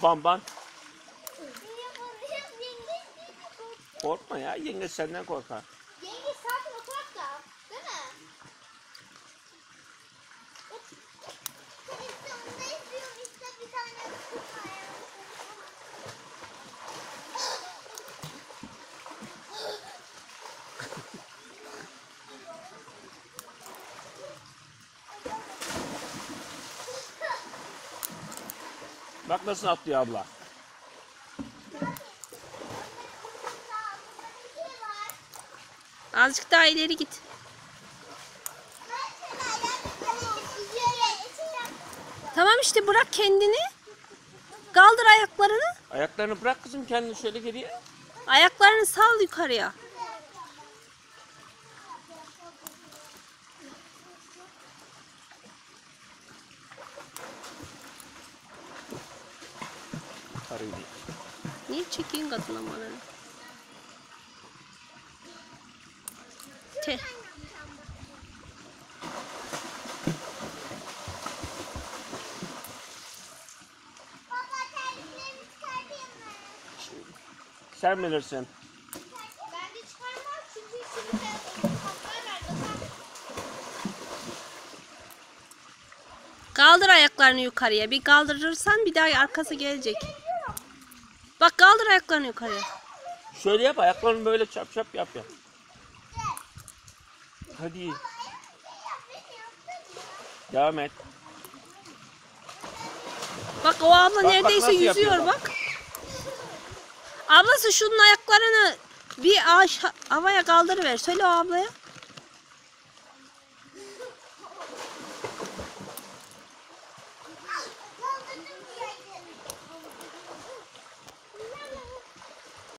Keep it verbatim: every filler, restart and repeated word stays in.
Bamban. Korkma ya, yenge senden korkar. Yenge sakin oturak da, değil mi? İşte onu da istiyorum, işte bir tane Bak nasıl atlıyor abla. Azıcık daha ileri git. Tamam işte, bırak kendini. Kaldır ayaklarını. Ayaklarını bırak kızım, kendini şöyle geriye. Ayaklarını sal yukarıya. Karıyı. Niye çekiyorsun kadın amanı? Te. Sen bilirsin. ben de çıkarmam çünkü şimdi kaplar nerede? Kaldır ayaklarını yukarıya. Bir kaldırırsan bir daha arkası gelecek. Bak, kaldır ayaklarını yukarıya. Şöyle yap, ayaklarını böyle çap çap yap yap. Hadi. Devam et. Bak, o abla bak, neredeyse nasıl yüzüyor yapıyor bak. bak. Ablası şunun ayaklarını bir aşağı havaya kaldırıver. Söyle o ablaya.